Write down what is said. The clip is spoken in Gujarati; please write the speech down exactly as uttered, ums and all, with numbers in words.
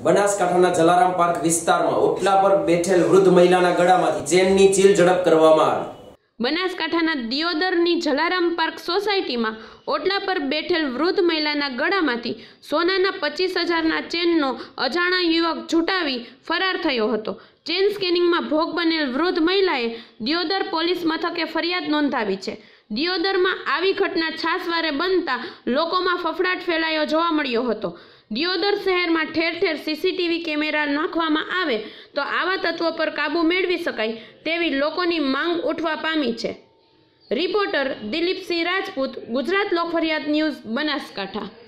બનાસકાંઠાના જલારામ પાર્ક વિસ્તારમાં ઓટલા પર બેઠેલ વૃદ્ધ મહિલાના ગળામાંથી ચેનની ચીલ ઝડપ કરવામાં આવી। બનાસકાંઠાના દિયોદરની જલારામ પાર્ક સોસાયટીમાં ઓટલા પર બેઠેલ વૃદ્ધ મહિલાના ગળામાંથી સોનાના પચીસ હજારના ચેનનો અજાણા યુવક ઝૂંટાવી ફરાર થયો હતો। ચેન સ્કેનિંગમાં ભોગ બનેલ વૃદ્ધ મહિલાએ દિયોદર પોલીસ મથકે ફરિયાદ નોંધાવી છે। દિયોદરમાં આવી ઘટના છાસવારે બનતા લોકોમાં ફફડાટ ફેલાયો જોવા મળ્યો હતો। દિયોદર શહેરમાં ઠેર ઠેર સીસીટીવી કેમેરા નાખવામાં આવે તો આવા તત્વો પર કાબૂ મેળવી શકાય તેવી લોકોની માંગ ઉઠવા પામી છે। Reporter Dilipsinh Rajput, Gujarat Lok Fariyad news, Banaskantha.